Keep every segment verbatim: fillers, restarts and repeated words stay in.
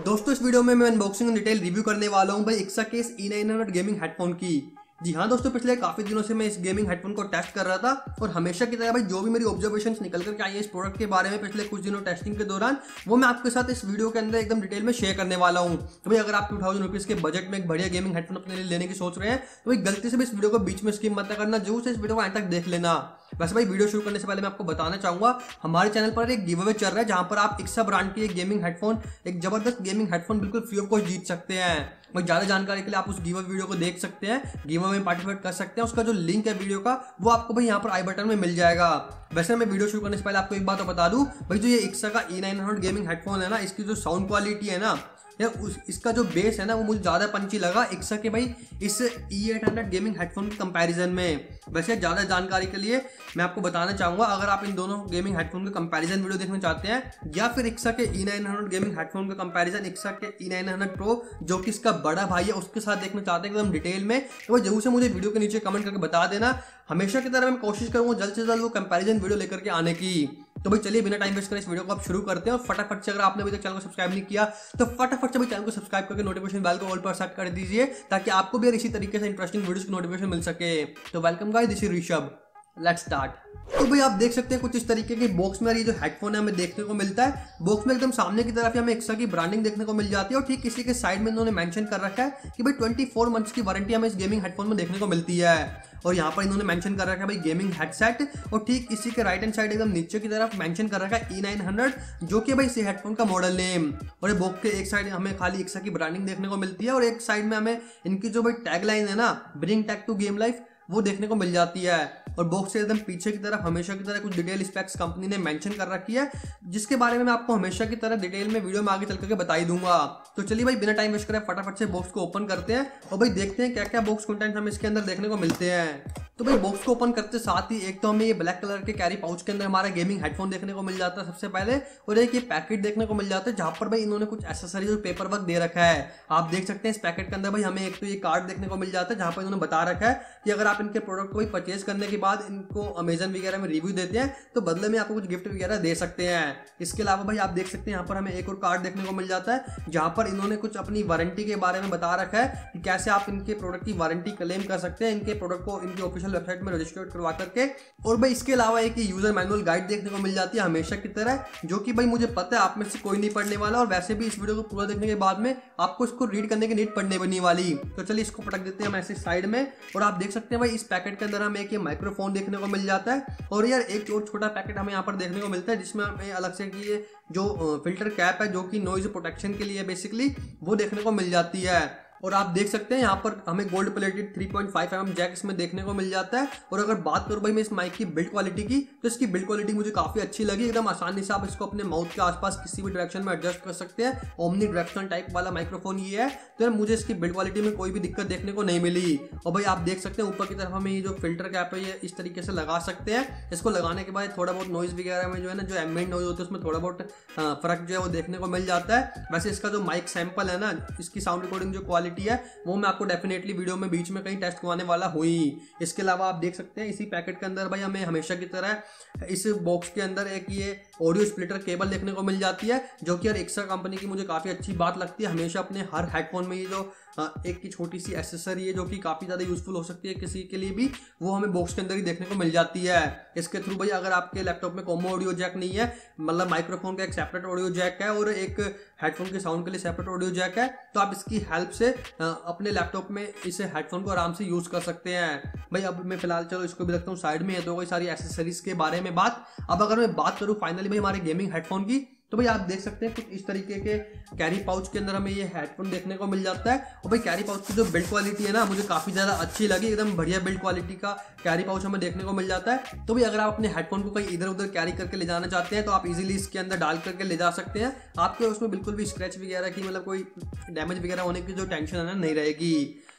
दोस्तों इस वीडियो में मैं अनबॉक्सिंग डिटेल रिव्यू करने वाला हूं भाई इक्सा के इस E nine hundred gaming headphone की। जी हाँ दोस्तों, पिछले काफी दिनों से मैं इस गेमिंग हेडफोन को टेस्ट कर रहा था और हमेशा की तरह भाई जो भी मेरी ऑब्जर्वेशंस निकल कर के आई है इस प्रोडक्ट के बारे में पिछले कुछ दिनों टेस्टिंग के दौरान, वो मैं आपके साथ इस वीडियो के अंदर एकदम डिटेल में शेयर करने वाला हूँ। तो भाई अगर आप टू थाउजेंड रुपीज के बजट में एक बढ़िया गेमिंग हेडफोन अपने लिए लेने की सोच रहे हैं तो भाई गलती से भी इस वीडियो को बीच में स्किप मत करना, जरूर से इस वीडियो को अंत तक देख लेना। वैसे भाई वीडियो शुरू करने से पहले मैं आपको बताना चाहूंगा हमारे चैनल पर एक गिव अवे चल रहा है जहां पर आप इक्सा ब्रांड की एक गेमिंग हेडफोन एक जबरदस्त गेमिंग हेडफोन बिल्कुल फ्री ऑफ कॉस्ट जीत सकते हैं। भाई ज्यादा जानकारी के लिए आप उस गिव अवे वीडियो को देख सकते हैं, गिव अवे में पार्टिसिपेट कर सकते हैं। उसका जो लिंक है वीडियो का वो आपको भाई यहाँ पर आई बटन में मिल जाएगा। वैसे मैं वीडियो शुरू करने से पहले आपको एक बात तो बता दूं भाई, जो ये इक्सा का E nine hundred gaming headphone है ना, इसकी जो साउंड क्वालिटी है ना या उस इसका जो बेस है ना वो मुझे ज्यादा पंची लगा इक्सा के भाई इस E eight hundred gaming headphone के कंपैरिजन में। वैसे ज्यादा जानकारी के लिए मैं आपको बताना चाहूंगा, अगर आप इन दोनों गेमिंग हेडफोन के कंपैरिजन वीडियो देखना चाहते हैं या फिर इक्सा के E nine hundred gaming headphone का कंपैरिजन इक्सा के ई नाइन हंड्रेड प्रो जो कि इसका बड़ा भाई है उसके साथ देखना चाहते हैं एकदम डिटेल में, तो वो जरूर से मुझे वीडियो के नीचे कमेंट करके बता देना। हमेशा की तरह मैं कोशिश करूंगा जल्द से जल्द वो कंपैरिजन वीडियो लेकर के आने की। तो भाई चलिए बिना टाइम वेस्ट करें इस वीडियो को आप शुरू करते हैं और फटाफट से, अगर आपने अभी तक चैनल को सब्सक्राइब नहीं किया तो फटाफट से भाई चैनल को सब्सक्राइब करके नोटिफिकेशन बेल को ऑल पर सेट कर दीजिए ताकि आपको भी इसी तरीके से इंटरेस्टिंग वीडियोस की नोटिफिकेशन मिल सके। तो welcome guys, this is Rishabh, let's start. तो भाई आप देख सकते हैं कुछ इस तरीके के बॉक्स में ये जो हेडफोन है हमें देखने को मिलता है। बॉक्स में एकदम सामने की तरफ हमें इक्सा की ब्रांडिंग देखने को मिल जाती है और ठीक इसी के साइड में इन्होंने मेंशन कर रखा है कि भाई चौबीस मंथ्स की वारंटी हमें इस गेमिंग हेडफोन में देखने को मिलती है। और यहाँ पर इन्होंने मेंशन कर रखा है भाई गेमिंग हेडसेट, और ठीक इसी के राइट हैंड साइड एकदम नीचे की तरफ मेंशन कर रखा है ई नाइन हंड्रेड जो कि भाई इसी हेडफोन का मॉडल नेम। और ये बॉक्स के एक साइड हमें खाली इक्सा की ब्रांडिंग देखने को मिलती है और एक साइड में हमें इनकी जो भाई टैगलाइन है ना, bring tech to game life, वो देखने को मिल जाती है। और बॉक्स से एकदम पीछे की तरफ हमेशा की तरह कुछ डिटेल स्पेक्स कंपनी ने मेंशन कर रखी है जिसके बारे में मैं आपको हमेशा की तरह डिटेल में वीडियो में आगे चल करके बता ही दूंगा। तो चलिए भाई बिना टाइम वेस्ट करें फटाफट से बॉक्स को ओपन करते हैं और भाई देखते हैं क्या क्या बॉक्स कंटेंट हमें इसके अंदर देखने को मिलते हैं। तो भाई बॉक्स को ओपन करते साथ ही एक तो हमें ये ब्लैक कलर के कैरी पाउच के अंदर हमारा गेमिंग हेडफोन देखने को मिल जाता है सबसे पहले, और एक ये पैकेट देखने को मिल जाता है जहां पर भाई इन्होंने कुछ एसेसरीज और पेपर वर्क दे रखा है। आप देख सकते हैं इस पैकेट के अंदर भाई हमें एक तो ये कार्ड देखने को मिल जाता है जहां पर इन्होंने बता रखा है कि अगर आप इनके प्रोडक्ट को परचेज करने के बाद इनको अमेजन वगैरह में रिव्यू देते हैं तो बदले में आपको कुछ गिफ्ट वगैरह दे सकते हैं। इसके अलावा भाई आप देख सकते हैं यहाँ पर हमें एक और कार्ड देखने को मिल जाता है जहां पर इन्होंने कुछ अपनी वारंटी के बारे में बता रखा है कि कैसे आप इनके प्रोडक्ट की वारंटी क्लेम कर सकते हैं, इनके प्रोडक्ट को इनकी ऑफिशियल वेबसाइट में रजिस्टर्ड करवा करके। और भाई इसके अलावा एक यूजर मैनुअल गाइड देखने को मिल जाती है हमेशा की तरह, जो कि भाई मुझे पता है आप में से कोई नहीं पढ़ने वाला और वैसे भी इस वीडियो को पूरा देखने के बाद में आपको इसको रीड करने की नीड पड़ने बनी वाली। तो चलिए इसको पटक देते हैं हम ऐसे साइड में। और आप देख सकते हैं भाई इस पैकेट के अंदर हमें एक ये माइक्रोफोन देखने को मिल जाता है और यार एक और छोटा पैकेट हमें यहाँ पर देखने को मिलता है जिसमें हमें अलग से कि ये जो फिल्टर कैप है जो कि नॉइज प्रोटेक्शन के लिए बेसिकली वो देखने को मिल जाती है। और आप देख सकते हैं यहाँ पर हमें gold plated three point five M M jack इसमें देखने को मिल जाता है। और अगर बात करूँ भाई मैं इस माइक की बिल्ड क्वालिटी की तो इसकी बिल्ड क्वालिटी मुझे काफी अच्छी लगी। एकदम आसानी से आप इसको अपने माउथ के आसपास किसी भी डायरेक्शन में एडजस्ट कर सकते हैं। ओमनी डायरेक्शनल टाइप वाला माइक्रोफोन ये है, तो यार मुझे इसकी बिल्ड क्वालिटी में कोई भी दिक्कत देखने को नहीं मिली। और भाई आप देख सकते हैं ऊपर की तरफ हमें ये जो फिल्टर कैप है ये इस तरीके से लगा सकते हैं। इसको लगाने के बाद थोड़ा बहुत नॉइज वगैरह में जो है ना, जो एम्बिएंट नॉइज होता है उसमें थोड़ा बहुत फर्क जो है वो देखने को मिल जाता है। वैसे इसका जो माइक सैंपल है ना, इसकी साउंड रिकॉर्डिंग जो क्वालिटी है वो मैं आपको डेफिनेटली वीडियो में बीच में कहीं टेस्ट करवाने वाला हुई। इसके अलावा आप देख सकते हैं इसी पैकेट के अंदर भाई हमें हमेशा की तरह इस बॉक्स के अंदर एक ये ऑडियो स्प्लिटर केबल देखने को मिल जाती है जो कि यार इक्सा कंपनी की मुझे काफी अच्छी बात लगती है। हमेशा अपने हर हेडफोन में ये जो एक की छोटी सी एसेसरी है जो कि काफी ज्यादा यूजफुल हो सकती है किसी के लिए भी, वो हमें बॉक्स के अंदर ही देखने को मिल जाती है। इसके थ्रू भाई अगर आपके लैपटॉप में कॉमो ऑडियो जैक नहीं है, मतलब माइक्रोफोन का एक सेपरेट ऑडियो जैक है और एक हेडफोन के साउंड के लिए सेपरेट ऑडियो जैक है, तो आप इसकी हेल्प से अपने लैपटॉप में इस हेडफोन को आराम से यूज कर सकते हैं। भाई अब मैं फिलहाल चलो इसको भी रखता हूँ साइड में, तो कोई सारी एसेसरीज के बारे में बात। अब अगर मैं बात करूँ फाइनली भाई हमारे गेमिंग हेडफोन की, तो भाई आप देख सकते हैं कुछ इस तरीके के कैरी पाउच के अंदर हमें ये हेडफोन देखने को मिल जाता है। और भाई कैरी पाउच की जो बिल्ड क्वालिटी है ना मुझे काफी ज्यादा अच्छी लगी, एकदम बढ़िया बिल्ड क्वालिटी का कैरी पाउच हमें देखने को मिल जाता है। तो भाई अगर आप अपने हेडफोन को कहीं इधर उधर कैरी करके ले जाना चाहते हैं तो आप इजीली इसके अंदर डाल करके ले जा सकते हैं। आपके उसमें बिल्कुल भी स्क्रैच वगैरह की मतलब कोई डैमेज वगैरह होने की जो टेंशन है ना नहीं रहेगी।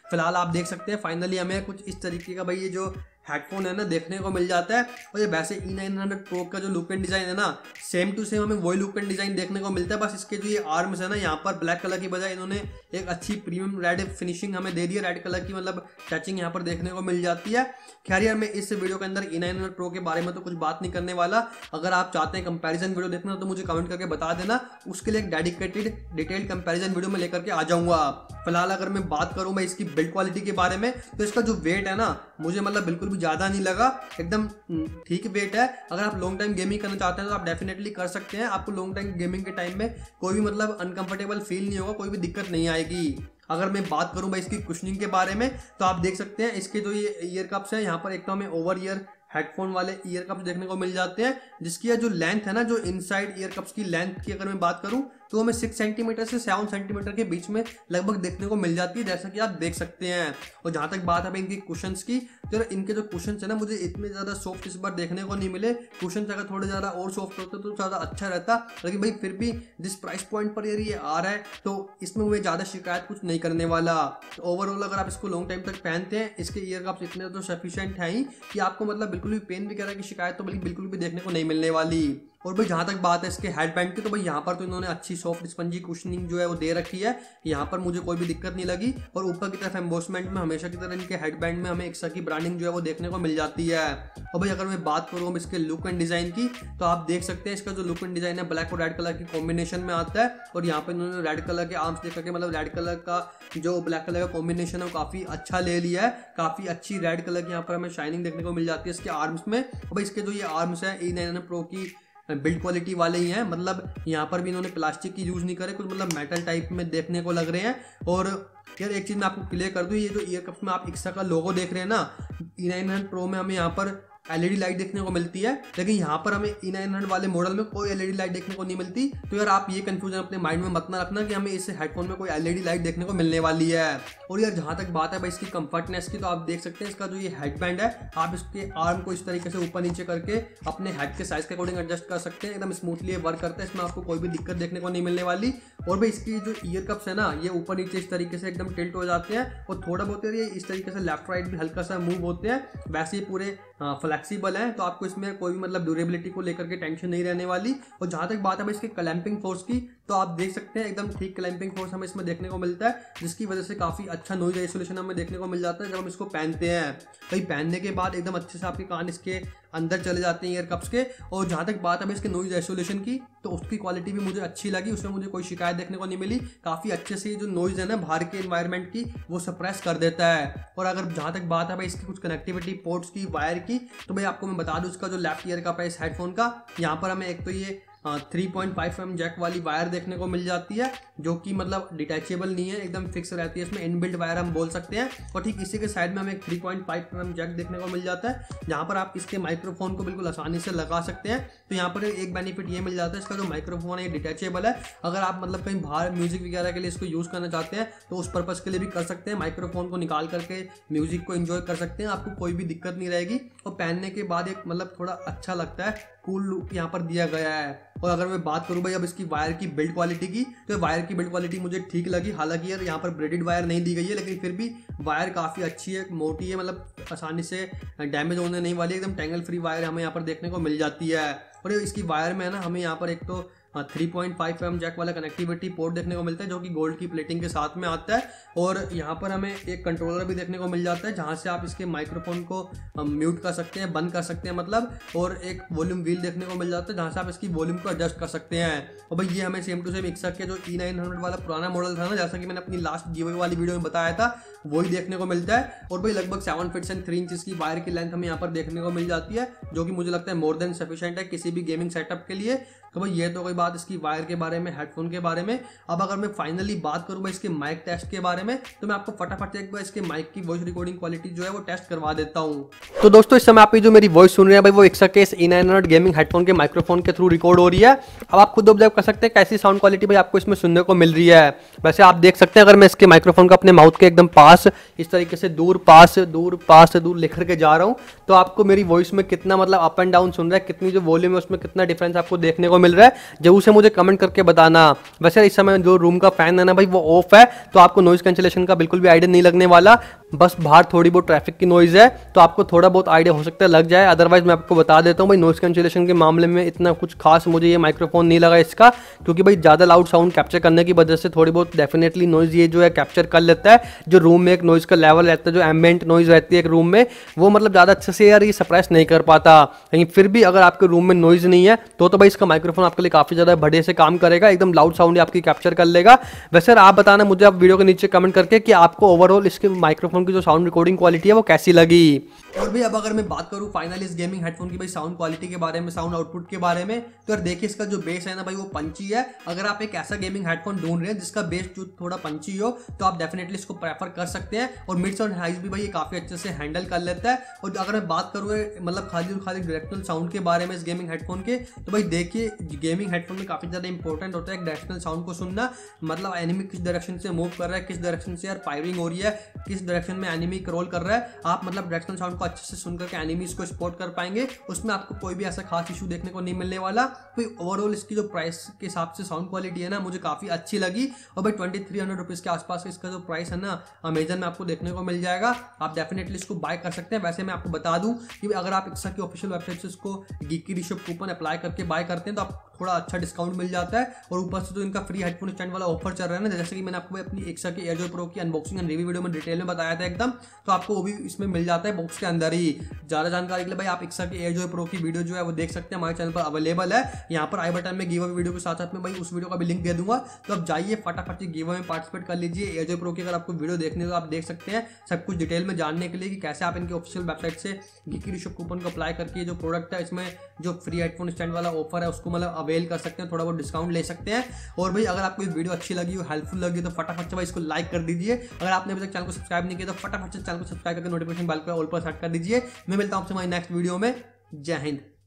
फिलहाल आप देख सकते हैं फाइनली हमें कुछ इस तरीके का भाई ये जो हेडफोन है ना देखने को मिल जाता है। और ये वैसे ई नाइन हंड्रेड प्रो का जो लुक एंड डिज़ाइन है ना सेम टू सेम हमें वही लुक एंड डिज़ाइन देखने को मिलता है। बस इसके जो ये आर्म्स है ना यहाँ पर ब्लैक कलर की बजाय इन्होंने एक अच्छी प्रीमियम रेड फिनिशिंग हमें दे दी है, रेड कलर की मतलब टचिंग यहाँ पर देखने को मिल जाती है। खैर यार मैं इस वीडियो के अंदर ई नाइन हंड्रेड प्रो के बारे में तो कुछ बात नहीं करने वाला। अगर आप चाहते हैं कंपैरिजन वीडियो देखना तो मुझे कमेंट करके बता देना, उसके लिए एक डेडिकेटेड डिटेल्ड कंपैरिजन वीडियो में लेकर के आ जाऊंगा। फिलहाल अगर मैं बात करूं मैं इसकी बिल्ड क्वालिटी के बारे में तो इसका जो वेट है ना मुझे मतलब बिल्कुल भी ज़्यादा नहीं लगा, एकदम ठीक वेट है। अगर आप लॉन्ग टाइम गेमिंग करना चाहते हैं तो आप डेफिनेटली कर सकते हैं। आपको लॉन्ग टाइम गेमिंग के टाइम में कोई भी मतलब अनकंफर्टेबल फील नहीं होगा, कोई भी दिक्कत नहीं आएगी। अगर मैं बात करूं भाई इसकी कुशनिंग के बारे में तो आप देख सकते हैं इसके जो ये ईयर कप्स है यहाँ पर एक तो हमें ओवर ईयर हेडफोन वाले ईयर कप्स देखने को मिल जाते हैं, जिसकी जो लेंथ है ना जो इनसाइड ईयर कप्स की लेंथ की अगर मैं बात करूं तो हमें सिक्स सेंटीमीटर से सेवन सेंटीमीटर के बीच में लगभग देखने को मिल जाती है, जैसा कि आप देख सकते हैं। और जहां तक बात है इनकी कुशन्स की तो इनके जो कुशन्स है ना मुझे इतने ज़्यादा सॉफ्ट इस बार देखने को नहीं मिले। कुशन्स अगर थोड़े ज़्यादा और सॉफ्ट होते तो ज़्यादा अच्छा रहता, लेकिन भाई फिर भी जिस प्राइस पॉइंट पर यार ये आ रहा है तो इसमें मुझे ज़्यादा शिकायत कुछ नहीं करने वाला। तो ओवरऑल अगर आप इसको लॉन्ग टाइम तक पहनते हैं इसके ईयर कप्स इतने तो सफिशिएंट है ही कि आपको मतलब बिल्कुल भी पेन वगैरह की शिकायत तो बिल्कुल भी देखने को नहीं मिलने वाली। और भाई जहाँ तक बात है इसके हेडबैंड की तो भाई यहाँ पर तो इन्होंने अच्छी सॉफ्ट स्पंजी कुशनिंग जो है वो दे रखी है, यहाँ पर मुझे कोई भी दिक्कत नहीं लगी। और ऊपर की तरफ एम्बोसमेंट में हमेशा की तरह इनके हेडबैंड में हमें एक्स्ट्रा की ब्रांडिंग जो है वो देखने को मिल जाती है। और भाई अगर मैं बात करूँ इसके लुक एंड डिज़ाइन की तो आप देख सकते हैं इसका जो लुक एंड डिज़ाइन है ब्लैक और रेड कलर की कॉम्बिनेशन में आता है। और यहाँ पर इन्होंने रेड कलर के आर्म्स देख करके मतलब रेड कलर का जो ब्लैक कलर का कॉम्बिनेशन है वो काफ़ी अच्छा ले लिया है, काफ़ी अच्छी रेड कलर की यहाँ पर हमें शाइनिंग देखने को मिल जाती है इसके आर्म्स में। और भाई इसके जो ये आर्म्स है ई नाइन हंड्रेड प्रो की बिल्ड क्वालिटी वाले ही हैं, मतलब यहाँ पर भी इन्होंने प्लास्टिक की यूज़ नहीं करे, कुछ मतलब मेटल टाइप में देखने को लग रहे हैं। और यार एक चीज़ मैं आपको क्लियर कर दूँ, ये जो ईयर कप्स में आप इक्सा का लोगो देख रहे हैं ना ई नाइन हंड्रेड प्रो में हमें यहाँ पर एलईडी लाइट देखने को मिलती है, लेकिन यहाँ पर हमें ई नाइन हंड्रेड वाले मॉडल में कोई एलईडी लाइट देखने को नहीं मिलती। तो यार आप ये कंफ्यूजन अपने माइंड में मत ना रखना कि हमें इस हेडफोन में कोई एलईडी लाइट देखने को मिलने वाली है। और यार जहाँ तक बात है भाई इसकी कंफर्टनेस की तो आप देख सकते हैं इसका जो ये हेडबैंड है आप इसके आर्म को इस तरीके से ऊपर नीचे करके अपने हेड के साइज के अकॉर्डिंग एडजस्ट कर सकते हैं, एकदम स्मूथली वर्क करता है, इसमें आपको कोई भी दिक्कत देखने को नहीं मिलने वाली। और भाई इसकी जो ईयर कप्स है ना ये ऊपर नीचे इस तरीके से एकदम टिल्ट हो जाते हैं और थोड़ा बहुत ये इस तरीके से लेफ्ट राइट भी हल्का सा मूव होते हैं, वैसे ही पूरे फ्लेक्सिबल है, तो आपको इसमें कोई भी मतलब ड्यूरेबिलिटी को लेकर के टेंशन नहीं रहने वाली। और जहाँ तक बात है भाई इसके क्लैंपिंग फोर्स की तो आप देख सकते हैं एकदम ठीक क्लैंपिंग फोर्स हमें इसमें देखने को मिलता है, जिसकी वजह से काफ़ी अच्छा नॉइज आइसोलेशन हमें देखने को मिल जाता है जब हम इसको पहनते हैं। भाई पहनने के बाद एकदम अच्छे से आपके कान इसके अंदर चले जाते हैं ईयर कप्स के। और जहाँ तक बात है भाई इसके नॉइज आइसोलेशन की तो उसकी क्वालिटी भी मुझे अच्छी लगी, उसमें मुझे कोई शिकायत देखने को नहीं मिली, काफ़ी अच्छे से जो नॉइज है ना बाहर के एनवायरनमेंट की वो सप्रेस कर देता है। और अगर जहाँ तक बात है भाई इसकी कुछ कनेक्टिविटी पोर्ट्स की वायर की तो भाई आपको मैं बता दूँ इसका जो लेफ्ट ईयर का प्राइस हेडफोन का यहाँ पर हमें एक तो ये three point five M jack वाली वायर देखने को मिल जाती है, जो कि मतलब डिटैचेबल नहीं है, एकदम फिक्स रहती है, इसमें इनबिल्ट वायर हम बोल सकते हैं। और ठीक इसी के साइड में हमें एक three point five M jack देखने को मिल जाता है, जहाँ पर आप इसके माइक्रोफोन को बिल्कुल आसानी से लगा सकते हैं। तो यहाँ पर एक बेनिफिट ये मिल जाता है इसका जो माइक्रोफोन है ये डिटैचेबल है, अगर आप मतलब कहीं बाहर म्यूजिक वगैरह के लिए इसको यूज़ करना चाहते हैं तो उस पर्पज़ के लिए भी कर सकते हैं, माइक्रोफोन को निकाल करके म्यूजिक को एंजॉय कर सकते हैं, आपको कोई भी दिक्कत नहीं रहेगी। और पहनने के बाद एक मतलब थोड़ा अच्छा लगता है, कूल लुक यहाँ पर दिया गया है। और अगर मैं बात करूँ भाई अब इसकी वायर की बिल्ड क्वालिटी की तो वायर की बिल्ड क्वालिटी मुझे ठीक लगी, हालांकि यार यहाँ पर ब्रेडेड वायर नहीं दी गई है, लेकिन फिर भी वायर काफ़ी अच्छी है, मोटी है, मतलब आसानी से डैमेज होने नहीं वाली, एकदम टैंगल फ्री वायर हमें यहाँ पर देखने को मिल जाती है। और इसकी वायर में है ना हमें यहाँ पर एक तो three point five M jack वाला कनेक्टिविटी पोर्ट देखने को मिलता है, जो कि गोल्ड की प्लेटिंग के साथ में आता है। और यहाँ पर हमें एक कंट्रोलर भी देखने को मिल जाता है, जहाँ से आप इसके माइक्रोफोन को म्यूट कर सकते हैं, बंद कर सकते हैं मतलब। और एक वॉल्यूम व्हील देखने को मिल जाता है, जहाँ से आप इसकी वॉल्यूम को एडजस्ट कर सकते हैं। और भाई ये हमें सेम टू सेम इक्सा के जो ई नाइन हंड्रेड वाला पुराना मॉडल था ना, जैसा कि मैंने अपनी लास्ट गिव वाली वीडियो में बताया था, वही देखने को मिलता है। और भाई लगभग seven feet and three inch की वायर की लेंथ हमें यहाँ पर देखने को मिल जाती है, जो कि मुझे लगता है मोर देन सफिशिएंट है किसी भी गेमिंग सेटअप के लिए। तो भाई ये तो कोई बात इसकी वायर के बारे में, हेडफोन के बारे में। अब अगर मैं फाइनली बात करूँ भाई इसके माइक टेस्ट के बारे में तो मैं आपको फटाफट एक बार इसके माइक की वॉइस रिकॉर्डिंग क्वालिटी जो है वो टेस्ट करवा देता हूँ। तो दोस्तों इस समय आप जो मेरी वॉइस सुन रहे हैं भाई वो इक्सा के E nine hundred gaming headphone के माइक्रोफोन के थ्रू रिकॉर्ड हो रही है। अब आप खुद ऑब्जर्व कर सकते हैं कैसी साउंड क्वालिटी भाई आपको इसमें सुनने को मिल रही है। वैसे आप देख सकते हैं अगर मैं इसके माइक्रोफोन को अपने माउथ के एकदम पास इस तरीके से दूर पास दूर पास दूर लेकर के जा रहा हूँ तो आपको मेरी वॉइस में कितना मतलब अप एंड डाउन सुन रहा है, कितनी जो वॉल्यूम है उसमें कितना डिफरेंस आपको देखने को मिल रहा है जरूर से मुझे कमेंट करके बताना। वैसे इस समय जो रूम का फैन है ना भाई वो ऑफ है, तो आपको नॉइज कैंसिलेशन का बिल्कुल भी आइडिया नहीं लगने वाला, बस बाहर थोड़ी बहुत ट्रैफिक की नॉइज है तो आपको थोड़ा बहुत आइडिया हो सकता है लग जाए। अदरवाइज मैं आपको बता देता हूँ भाई नॉइज कैंसिलेशन के मामले में इतना कुछ खास मुझे ये माइक्रोफोन नहीं लगा इसका, क्योंकि भाई ज़्यादा लाउड साउंड कैप्चर करने की वजह से थोड़ी बहुत डेफिनेटली नॉइज ये जो है कैप्चर कर लेता है। जो रूम में एक नॉइज का लेवल रहता है, जो एम्बिएंट नॉइज रहती है एक रूम में, वो मतलब ज़्यादा अच्छे से यार ये सप्रेस नहीं कर पाता। लेकिन फिर भी अगर आपके रूम में नॉइज नहीं है तो तो भाई इसका माइक्रोफोन आपके लिए काफ़ी ज़्यादा बढ़िया से काम करेगा, एकदम लाउड साउंड आपकी कैप्चर कर लेगा। वैसे आप बताना मुझे आप वीडियो के नीचे कमेंट करके कि आपको ओवरऑल इसके माइक्रोफोन की जो साउंड रिकॉर्डिंग क्वालिटी है वो कैसी लगी। और भी अब अगर मैं बात करूं फाइनली इस गेमिंग हेडफोन की भाई साउंड क्वालिटी के बारे में, साउंड आउटपुट के बारे में, तो यार देखिए इसका जो बेस है ना भाई वो पंची है। अगर आप एक ऐसा गेमिंग हेडफोन ढूंढ रहे हैं जिसका बेस जो थोड़ा पंची हो तो आप डेफिनेटली इसको प्रेफर कर सकते हैं। और मिड्स और हाइज भी भाई ये काफी अच्छे से हैंडल कर लेता है। और अगर मैं बात करूँ मतलब खाली और खाली डायरेक्शनल साउंड के बारे में इस गेमिंग हेडफोन के, तो भाई देखिए गेमिंग हेडफोन में काफी ज्यादा इंपॉर्टेंट होता है डायरेक्शनल साउंड को सुनना, मतलब एनिमी किस डायरेक्शन से मूव कर रहा है, किस डायरेक्शन से यार फायरिंग हो रही है, किस डायरेक्शन में एनिमी क्रॉल कर रहा है, आप मतलब डायरेक्शनल साउंड को अच्छे से सुनकर एनिमीज को स्पॉट कर पाएंगे। उसमें आपको कोई भी ऐसा खास इशू देखने को नहीं मिलने वाला। तो ओवरऑल इसकी जो प्राइस के हिसाब से साउंड क्वालिटी है ना मुझे काफी अच्छी लगी। और भाई ट्वेंटी थ्री हंड्रेड रुपीज के आसपास इसका जो प्राइस है ना अमेजन में आपको देखने को मिल जाएगा, आप डेफिनेटली इसको बाय कर सकते हैं। वैसे मैं आपको बता दूं कि अगर आप इक्सा की ऑफिशियल वेबसाइट से इसको गीकी रिशॉप कूपन अप्लाई करके बाय करते हैं तो आप थोड़ा अच्छा डिस्काउंट मिल जाता है। और ऊपर से तो इनका फ्री हेडफोन स्टैंड वाला ऑफर चल रहा है ना, जैसे कि मैंने आपको अपनी इक्सा के एयरजॉय प्रो की अनबॉक्सिंग एंड रिव्यू वीडियो में डिटेल में बताया था एकदम, तो आपको वो भी इसमें मिल जाता है बॉक्स के अंदर ही। ज़्यादा जानकारी के लिए भाई आप इक्सा की एयरजॉय प्रो की वीडियो जो है वो देख सकते हैं, हमारे चैनल पर अवेलेबल है। यहाँ पर आई बटन में गिव अवे वीडियो के साथ साथ में भाई उस वीडियो का भी लिंक दे दूंगा, तो आप जाइए फटाफट गिव अवे में पार्टिसिपेट कर लीजिए। एयरजॉय प्रो की अगर आपको वीडियो देखनी है तो आप देख सकते हैं सब कुछ डिटेल में जानने के लिए कि कैसे आप इनकी ऑफिशियल वेबसाइट से गीकी रिशॉप कूपन को अप्लाई करके जो प्रोडक्ट है इसमें जो फ्री हेडफोन स्टैंड वाला ऑफर है उसको मतलब अवेल कर सकते हैं, थोड़ा बहुत डिस्काउंट ले सकते हैं। और भाई अगर आपको वीडियो अच्छी लगी हो, हेल्पफुल लगी तो फटाफट से भाई इसको लाइक कर दीजिए। अगर आपने अभी तक चैनल को सब्सक्राइब नहीं किया तो फटाफट से चैनल को सब्सक्राइब करके नोटिफिकेशन बेल को ऑल पर सेट कर दीजिए। मैं मिलता हूं आपसे हमारी नेक्स्ट वीडियो में। जय हिंद।